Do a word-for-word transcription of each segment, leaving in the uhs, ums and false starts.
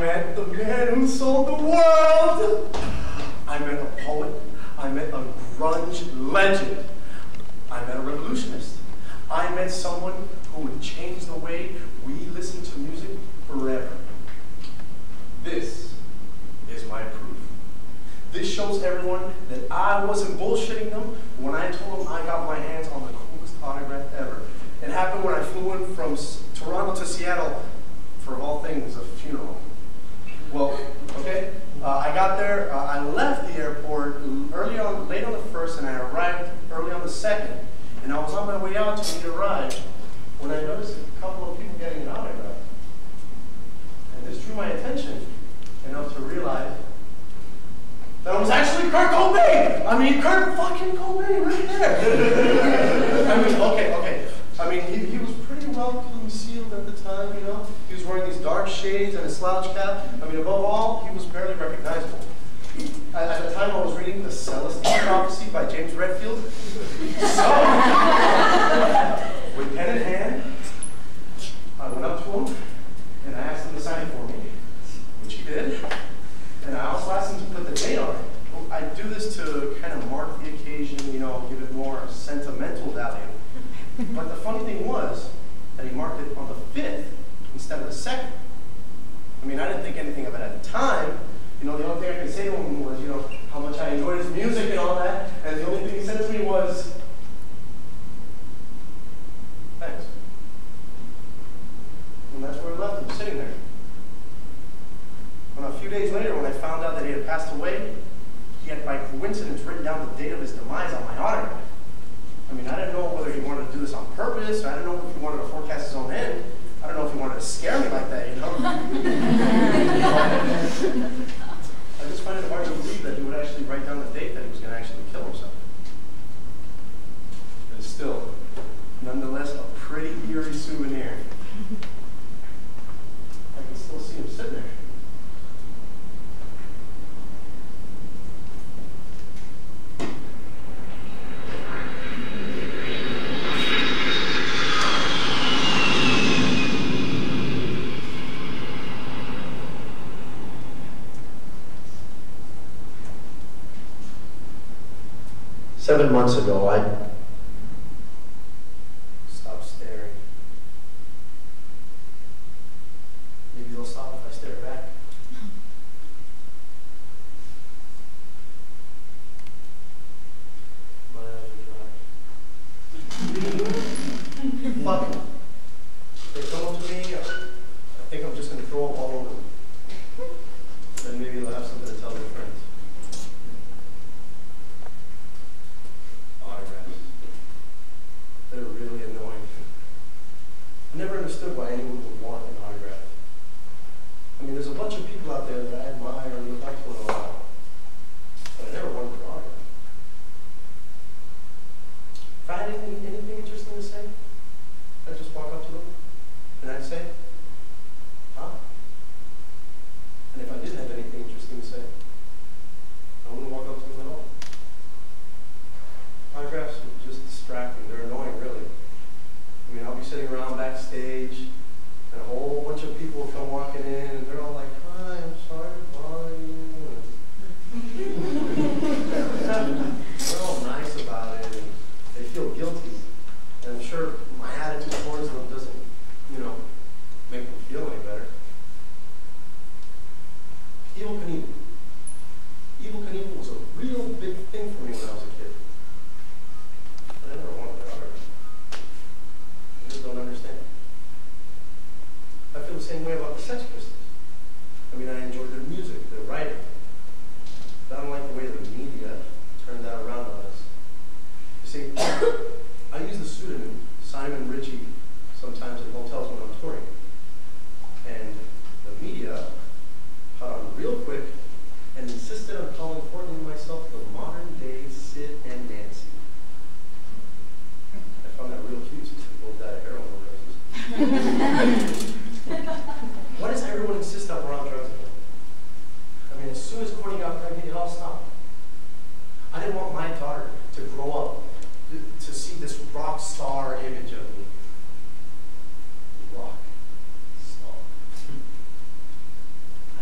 met the man who sold the world. I met a poet. I met a grunge legend. I met a revolutionist. I met someone who would change the way we listen to music forever. This is my proof. This shows everyone that I wasn't bullshitting them when I told them I got my hands on the coolest autograph ever. It happened when I flew in from Toronto to Seattle for all things, a funeral. Well, okay, uh, I got there, uh, I left the airport early on, late on the first, and I arrived early on the second. And I was on my way out to meet a ride when I noticed a couple of people getting an autograph. And this drew my attention enough to realize that it was actually Kurt Cobain! I mean, Kurt fucking Cobain right there! I mean, okay, okay. I mean, he, he was pretty well concealed at the time, you know? He was wearing these dark shades and a slouch cap. I mean, above all, he was barely recognizable. At, at the time, I was reading The Celestine Prophecy by James Redfield. So, with pen in hand, I went up to him and I asked him to sign it for me, which he did. And I also asked him to put the date on it. I do this to kind of mark the occasion, you know, give it more sentimental value. But the funny thing was that he marked it on the fifth instead of the second. I mean, I didn't think anything of it at the time. You know, the only thing I could say to him was, you know, how much I enjoyed his music and all that. And the only thing he said to me was, thanks. And that's where I left him, sitting there. And a few days later, when I found out that he had passed away, he had by coincidence written down the date of his demise on my autograph. I mean, I didn't know whether he wanted to do this on purpose, or I didn't know if he wanted to forecast his own end. I don't know if he wanted to scare me like that, you know? I just find it hard to believe that he would actually write down the date that he was going to actually kill himself. But it's still, nonetheless, a pretty eerie souvenir. I can still see him sitting there. Seven months ago, I stopped staring. Maybe they'll stop if I stare back. My eyes are dry. Fuck them. They come up to me, I think I'm just going to throw up all over them. Then maybe they'll have something to tell their friends. They're really annoying. I never understood why anyone would want an autograph. I mean, there's a bunch of people out there that I admire and look up to in a while, but I never wanted their autograph. If I had anything, anything interesting to say, I'd just walk up to them and I'd say, huh? And if I didn't have anything interesting to say, I wouldn't walk up to them at all. Autographs are just distracting. They're annoying, really. I mean, I'll be sitting around backstage, and a whole bunch of people will come walking in, and they're all like, hi, I'm sorry to bother you. They're all nice about it, and they feel guilty. And I'm sure my attitude towards them doesn't, you know, make them feel any better. Evel Knievel. Evel Knievel was a real big thing for me when I was a kid. I never wanted their autograph. I just don't understand. I feel the same way about the Sex Pistols. I mean, I enjoyed their music, their writing. But I don't like the way the media turned that around on us. You see, I use the pseudonym Simon Ritchie sometimes in hotels when I'm touring. And the media caught on real quick and insisted on calling Courtney and myself the modern day Sid and Nancy. I found that real cute since we both died of heroin overdoses. Why does everyone insist that we're on drugs again? I mean, as soon as Courtney got pregnant, it all stopped. I didn't want my daughter to grow up to, to see this rock star image of me. Rock star. I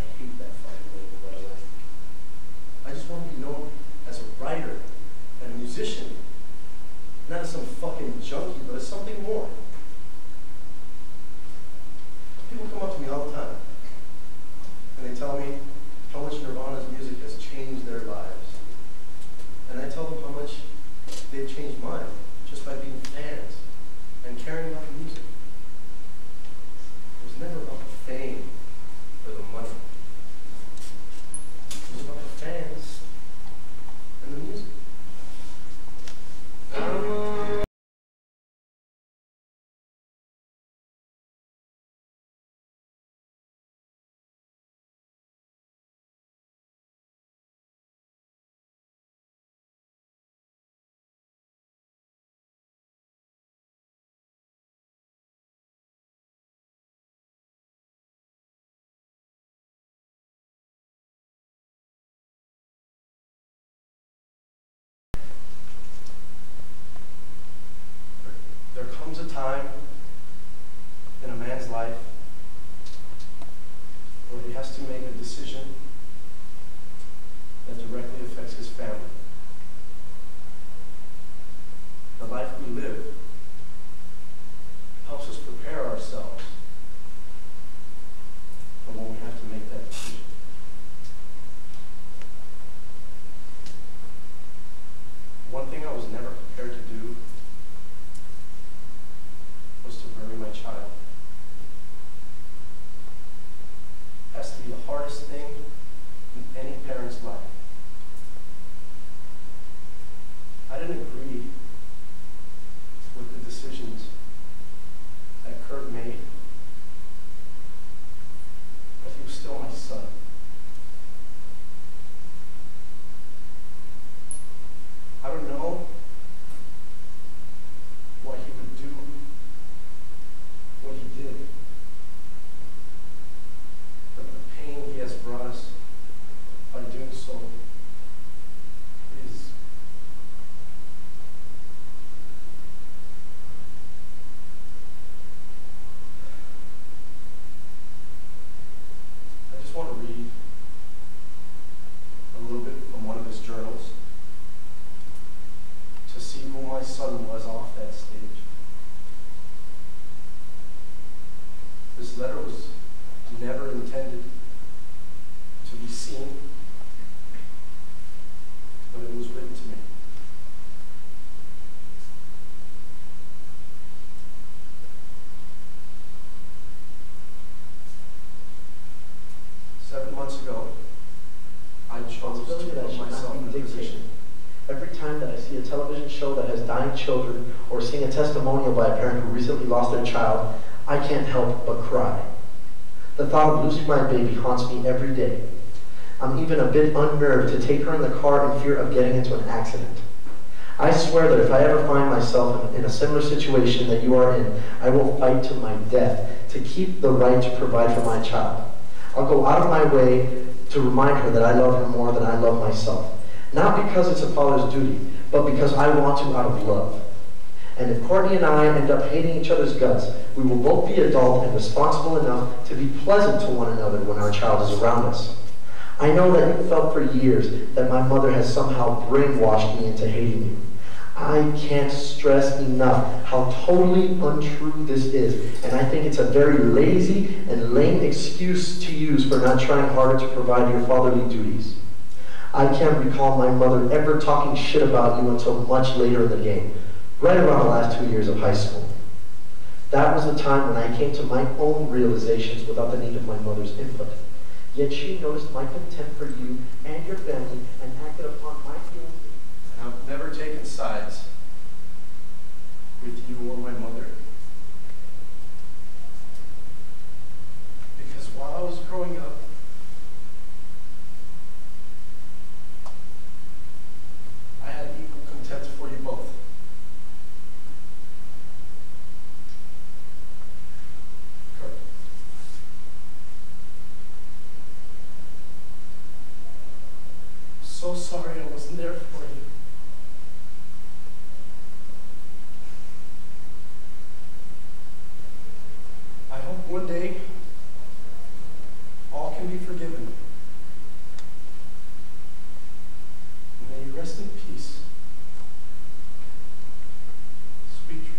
much Nirvana's music has changed their lives. And I tell them how much they've changed mine just by being fans and caring about the music. It was never about the fame or the money. It was about the fans and the music. There comes a time in a man's life where he has to make a decision that directly affects his family. The life we live helps us prepare ourselves for when we have to make that decision. One thing I was never prepared to do was to bury my child. It has to be the hardest thing in any parent's life. I didn't agree with the decisions that Kurt made, but he was still my son. I don't know what he would do, what he did, but the pain he has brought us by doing so is I just want to read a little bit from one of his journals to see who my son was off that stage. This letter was never intended to be seen, but it was written to me. Seven months ago, I chose to Responsibility that put should myself in not a be position. dictated. Every time that I see a television show that has dying children or sing a testimonial by a parent who recently lost their child, I can't help but cry. The thought of losing my baby haunts me every day. I'm even a bit unnerved to take her in the car in fear of getting into an accident. I swear that if I ever find myself in, in a similar situation that you are in, I will fight to my death to keep the right to provide for my child. I'll go out of my way to remind her that I love her more than I love myself. Not because it's a father's duty, but because I want to out of love. And if Courtney and I end up hating each other's guts, we will both be adult and responsible enough to be pleasant to one another when our child is around us. I know that you felt for years that my mother has somehow brainwashed me into hating you. I can't stress enough how totally untrue this is, and I think it's a very lazy and lame excuse to use for not trying harder to provide your fatherly duties. I can't recall my mother ever talking shit about you until much later in the game, right around the last two years of high school. That was the time when I came to my own realizations without the need of my mother's input. Yet she noticed my contempt for you and your family and acted upon my feelings. I've never taken sides with you or my mother. Because while I was growing up, I had equal contempt for you both. Kurt. So sorry I wasn't there for you. I hope one day all can be forgiven. May you rest in peace. Sweet dreams.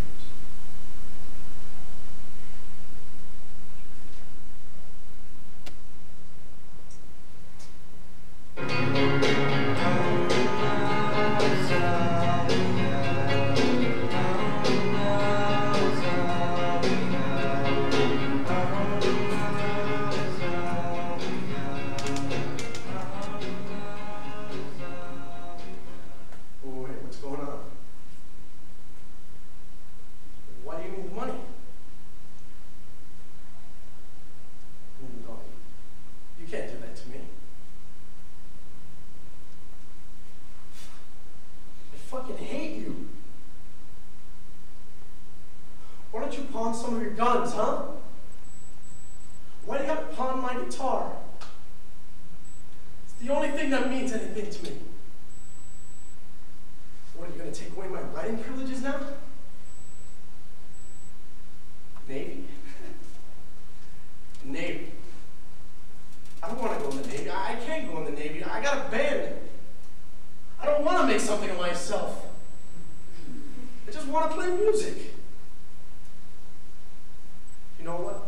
pawn some of your guns, huh? Why do you have to pawn my guitar? It's the only thing that means anything to me. What, are you going to take away my writing privileges now? Navy? Navy. I don't want to go in the Navy. I can't go in the Navy. I got a band. I don't want to make something of myself. I just want to play music. You know what?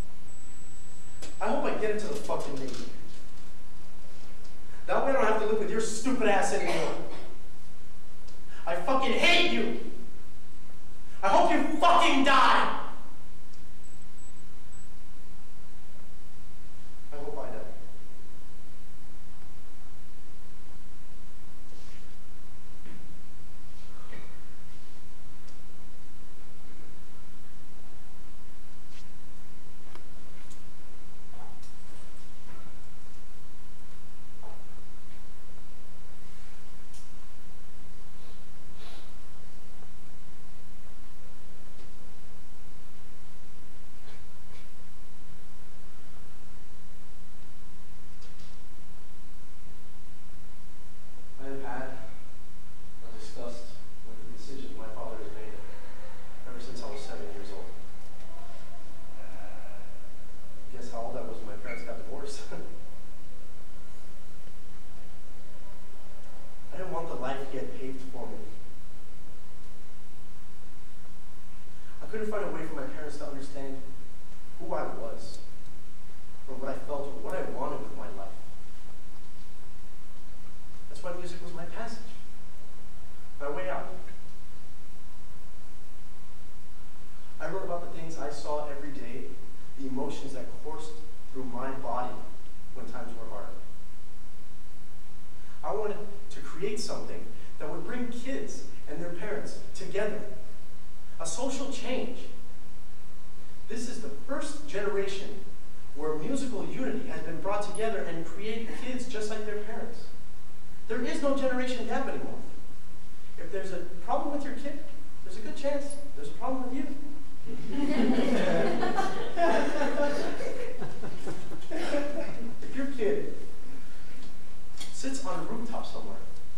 I hope I get into the fucking Navy. That way I don't have to live with your stupid ass anymore. I fucking hate you. I hope you fucking die. I hope I die. I couldn't find a way for my parents to understand who I was, or what I felt, or what I wanted with my life. That's why music was my passage, my way out. I wrote about the things I saw every day, the emotions that coursed through my body when times were hard. I wanted to create something that would bring kids and their parents together. A social change. This is the first generation where musical unity has been brought together and create kids just like their parents. There is no generation gap anymore. If there's a problem with your kid, there's a good chance there's a problem with you. If your kid sits on a rooftop somewhere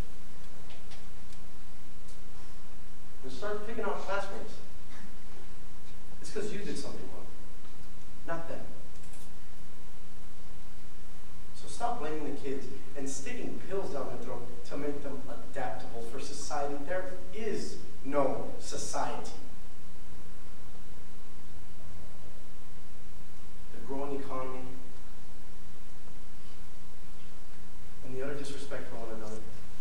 and start picking out classmates, it's because you did something wrong, not them. So stop blaming the kids and sticking pills down their throat to make them adaptable for society. There is no society. The growing economy and the utter disrespect for one another.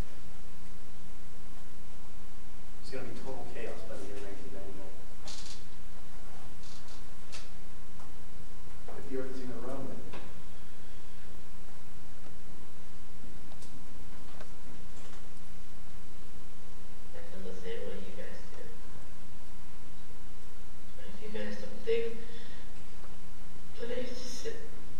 It's going to be total chaos by the year nineteen ninety-nine. If the earth is even around then. I feel the same way you guys do. But if you guys don't think that I used to sit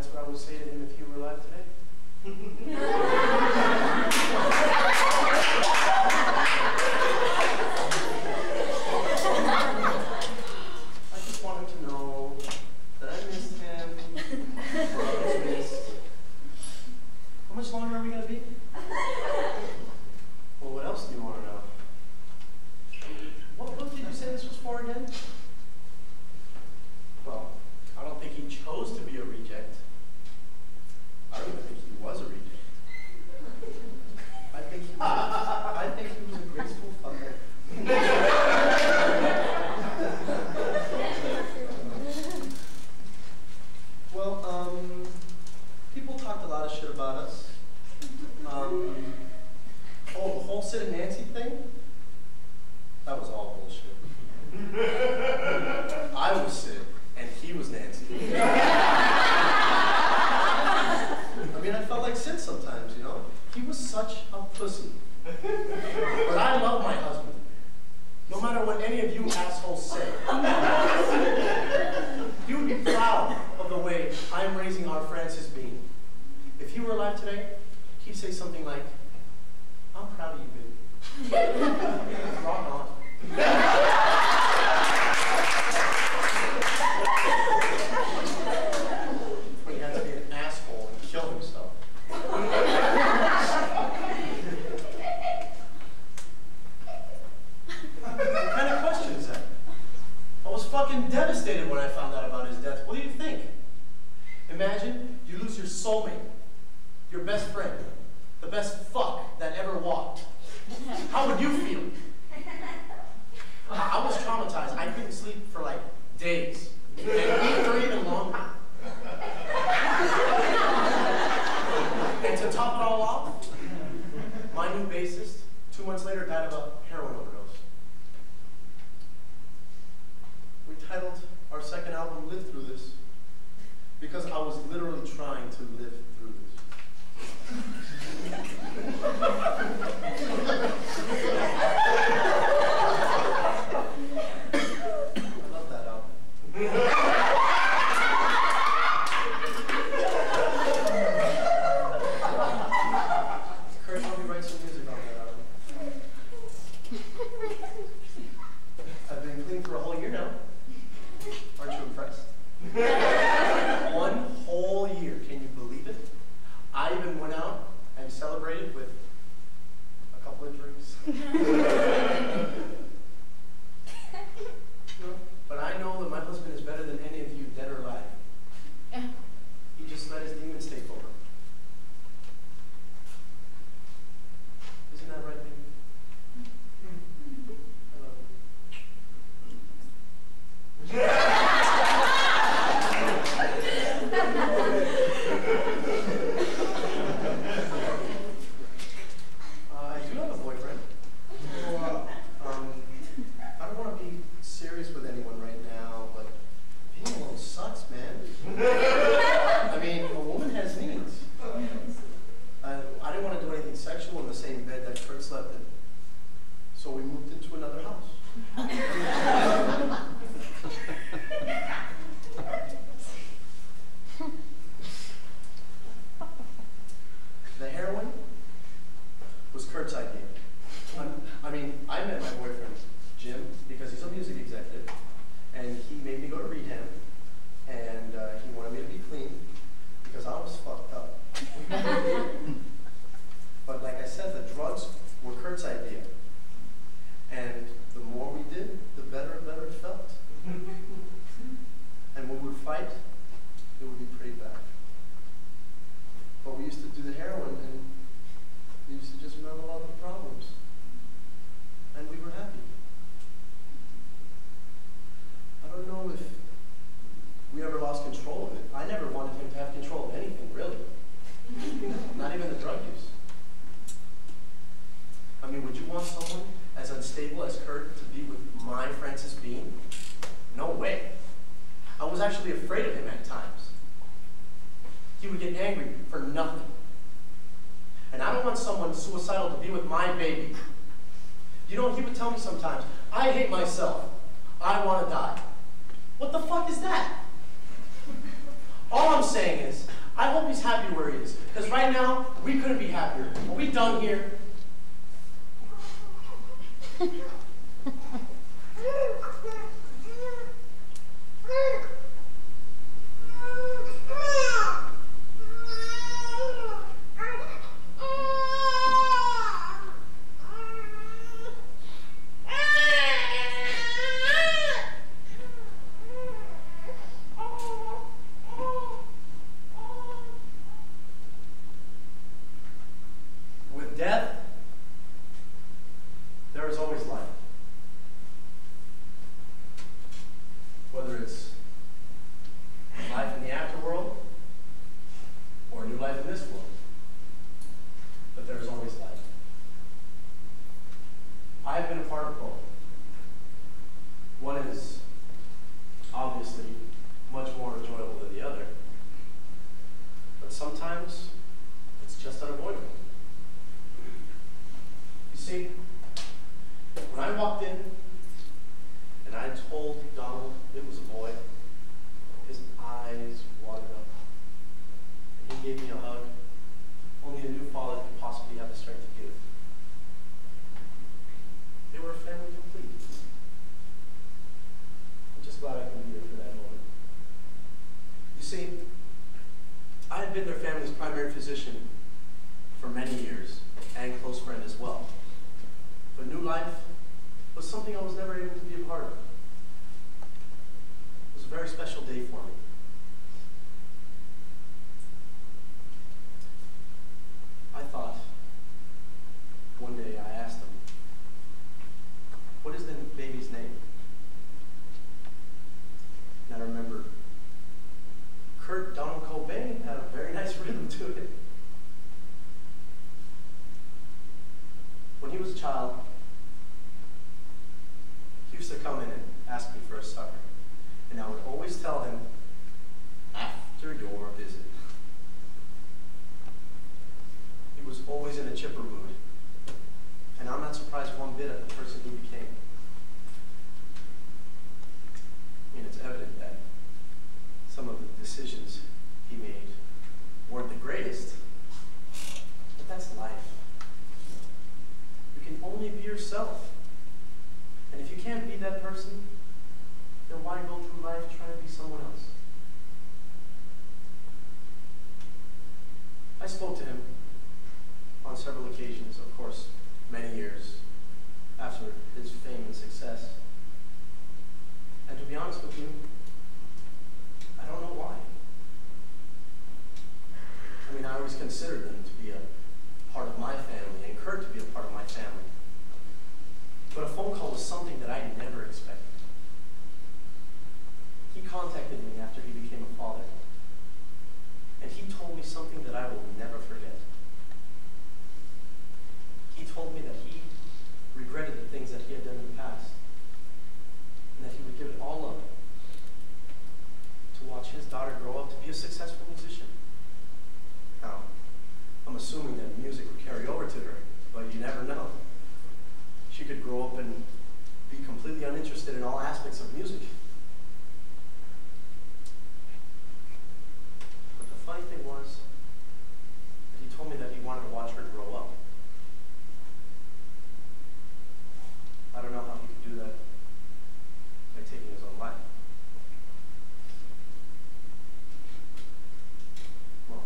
that's what I would say to him if he were alive today. I just want him to know that I missed him, that I was missed. How much longer are we going to be? Well, what else do you want to know? What book did you say this was for again? Well, I don't think he chose to be a reject. I don't even think he was a reject. I think he was, I think he was a graceful father. Well, um, people talked a lot of shit about us. Um, oh, the whole Sid and Nancy thing? That was all bullshit. I was Sid, and he was Nancy. I mean, I felt like Sid sometimes, you know? He was such a pussy. But I love my husband. No matter what any of you assholes say. He would be proud of the way I'm raising our Francis Bean. If he were alive today, he'd say something like, I'm proud of you, baby. Rock on. But he had to be an asshole and kill himself. What kind of question is that? I was fucking devastated when I found out about his death. What do you think? Imagine you lose your soulmate, your best friend, the best fuck that ever walked. How would you feel? I was traumatized. I couldn't sleep for like days, and or even longer. And to top it all off, my new bassist, two months later, died of a heroin overdose. We titled our second album "Live Through This" because I was literally trying to live through this. I love that album. Kurt, help me write some music on that album. I've been clean for a whole year now. Aren't you impressed? One whole year, can you believe it? I even went out and celebrated with a couple of drinks. No, but I know that my husband is better than any of you, dead or alive. He just let his demons take over. Isn't that right, baby? I love uh, I do have a boyfriend. So, uh, um, I don't want to be serious with anyone right now, but being alone sucks, man. I mean, a woman has needs. Uh, I didn't want to do anything sexual in the same bed that Kurt slept in. So we moved into another house. The heroin was Kurt's idea. I'm, I mean, I met my boyfriend, Jim, because he's a music executive, and he made me go to rehab, and uh, he wanted me to be clean, because I was fucked up. But like I said, the drugs were Kurt's idea. And the more we did, the better and better it felt. And when we would fight, it would be pretty bad. But we used to do the heroin, and we used to just mellow out the problems. And we were happy. I don't know if we ever lost control of it. I never wanted him to have control of anything, really. Not even the drug use. I mean, would you want someone as unstable as Kurt to be with my Francis Bean? No way. I was actually afraid of him at times. He would get angry for nothing. And I don't want someone suicidal to be with my baby. You know, he would tell me sometimes, I hate myself. I want to die. What the fuck is that? All I'm saying is, I hope he's happy where he is. Because right now, we couldn't be happier. Are we done here? With death, there is always life. Whether it's life in the afterworld or a new life in this world, but there is always life. I have been a part of both. One is obviously much more enjoyable than the other, but sometimes it's just unavoidable. You see, when I walked in and I told Donald it was a boy, his eyes watered up. And he gave me a hug only a new father could possibly have the strength to give. They were a family complete. I'm just glad I can be there for that moment. You see, I had been their family's primary physician for many years and close friend as well. But new life was something I was never able to be a part of. It was a very special day for me. I thought, one day I asked him, what is the baby's name? And I remember Kurt Donald Cobain had a very nice rhythm to it. When he was a child, he used to come in and ask me for a sucker. And I would always tell him, after your visit. He was always in a chipper mood. And I'm not surprised one bit at the person he became. I mean, it's evident that some of the decisions he made weren't the greatest, but that's life. You can only be yourself. And if you can't be that person, then why go through life trying to be someone else? I spoke to him on several occasions, of course, many years after his fame and success. And to be honest with you, I don't know why. I mean, I always considered them to be a part of my family, and Kurt to be a part of my family. But a phone call was something that I never expected. He contacted me after he became a father, and he told me something that I will never forget. He told me that he regretted the things that he had done in the past, and that he would give it all up to watch his daughter grow up to be a successful musician. Now, I'm assuming that music would carry over to her, but you never know. She could grow up and be completely uninterested in all aspects of music. But the funny thing was that he told me that he wanted to watch her grow up. I don't know how he could do that by taking his own life. Well,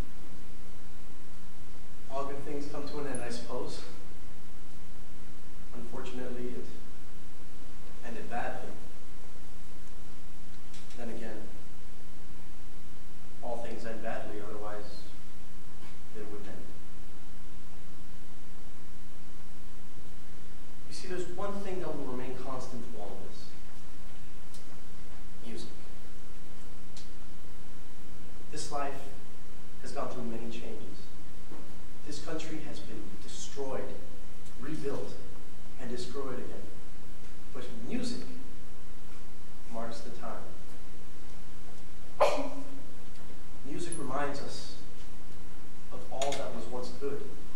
all good things come to an end, I suppose. Unfortunately, it ended badly. Then again, all things end badly, otherwise they wouldn't end. You see, there's one thing that will remain constant through all of this. Music. This life has gone through many changes. This country has been destroyed, rebuilt, and destroyed again. But music marks the time. Music reminds us of all that was once good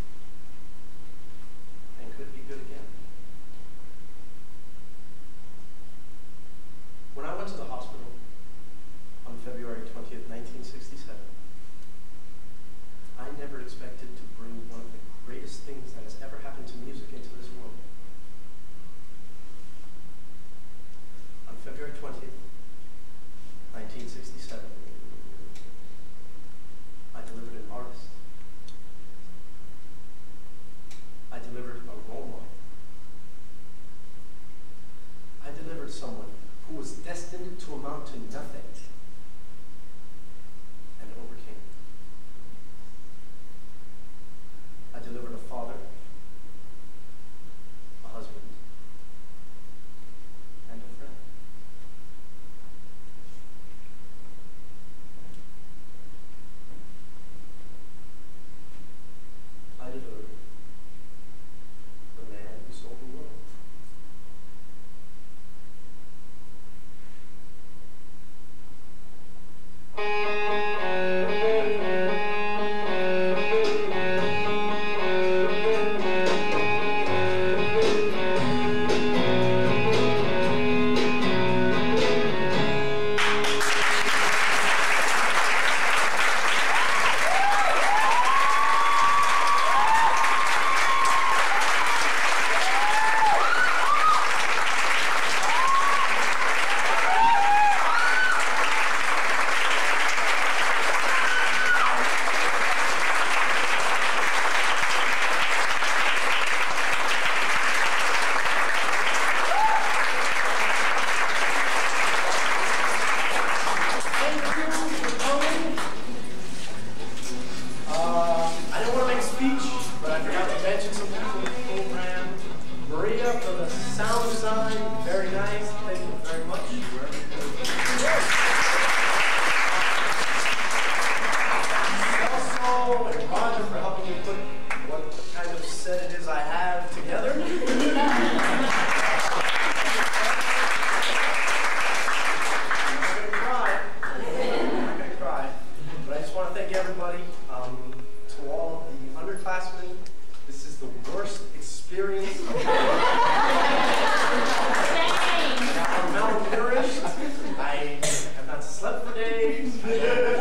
and could be good again. When I went to the hospital on February twentieth, nineteen sixty-seven, everybody. Um, to all of the underclassmen, this is the worst experience. I'm malnourished. I have not slept for days.